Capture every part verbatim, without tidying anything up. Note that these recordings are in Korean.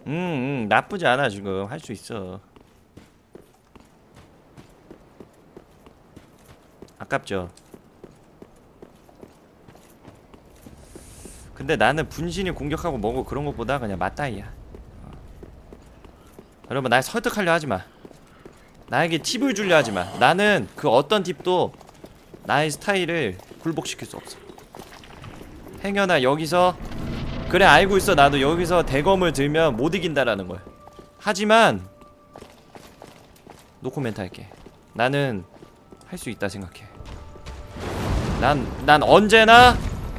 음, 음 나쁘지 않아. 지금 할 수 있어. 아깝죠. 근데 나는 분신이 공격하고 뭐고 그런 것보다 그냥 맞다이야. 어. 여러분 날 설득하려 하지마. 나에게 팁을 주려 하지마. 나는 그 어떤 팁도 나의 스타일을 굴복시킬 수 없어. 행여나 여기서 그래 알고 있어. 나도 여기서 대검을 들면 못 이긴다라는 걸. 하지만 노코멘트 할게. 나는 할 수 있다 생각해. 난, 난 언제나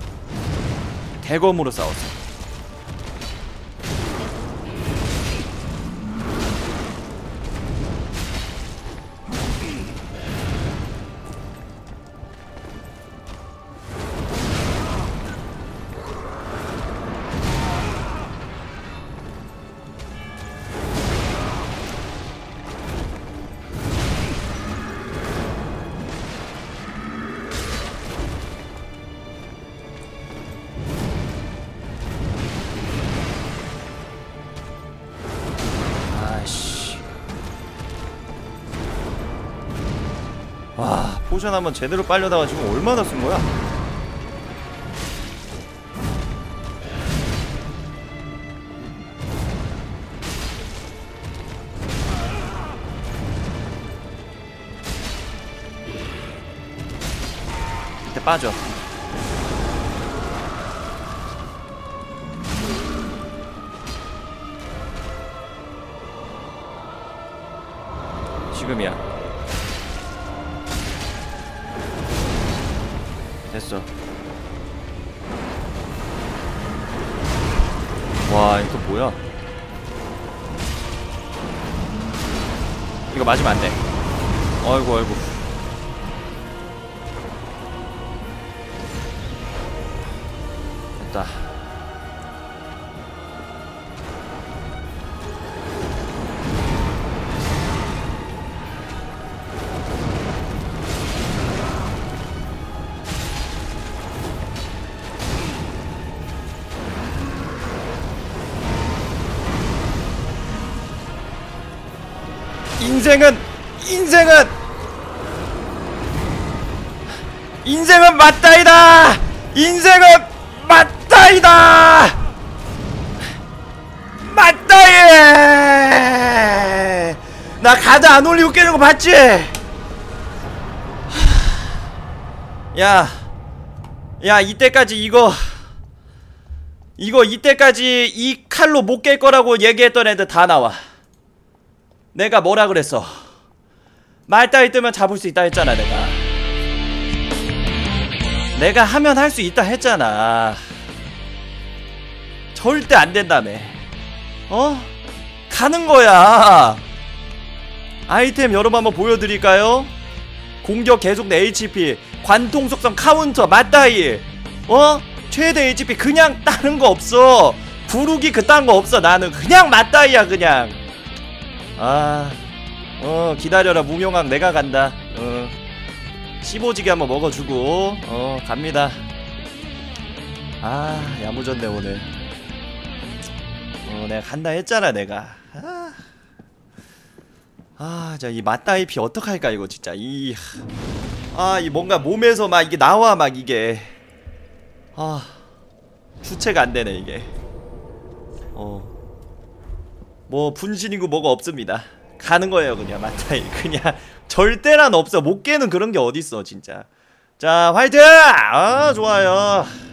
대검으로 싸웠어. 와, 포션 한번 제대로 빨려다가 지금 얼마나 쓴 거야? 이때 빠져. 지금이야. 됐어. 와, 이거 뭐야? 이거 맞으면 안 돼. 어이구, 어이구. 됐다. 인생은 인생은 인생은 맞다이다. 인생은 맞다이다. 맞다이. 나 가드 안 올리고 깨는 거 봤지? 야, 야 이때까지 이거 이거 이때까지 이 칼로 못 깰 거라고 얘기했던 애들 다 나와. 내가 뭐라 그랬어? 말 따위 뜨면 잡을 수 있다 했잖아. 내가 내가 하면 할 수 있다 했잖아. 절대 안 된다며. 어? 가는 거야. 아이템 여러 번 한번 보여드릴까요? 공격 계속 내 에이치피, 관통 속성 카운터 맞다이. 어? 최대 에이치피 그냥 따는 거 없어. 부르기 그딴 거 없어. 나는 그냥 맞다이야 그냥. 아, 어 기다려라 무명왕. 내가 간다. 어 씹어지게 한번 먹어주고 어 갑니다. 아 야무졌네 오늘. 어 내가 간다 했잖아 내가. 아, 아 자 이 맞다이피 어떡할까 이거 진짜. 이 아 이 뭔가 몸에서 막 이게 나와 막 이게. 아 주체가 안되네 이게. 어 뭐 분신이고 뭐가 없습니다. 가는 거예요 그냥 맞다이. 그냥 절대란 없어. 못 깨는 그런 게 어딨어 진짜. 자 화이팅! 아 좋아요.